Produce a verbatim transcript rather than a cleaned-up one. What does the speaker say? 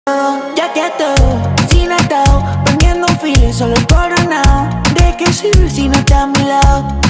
Ya que estoy sin atado, prendiendo un file, solo el coronado. ¿De qué sirve si no está a mi lado?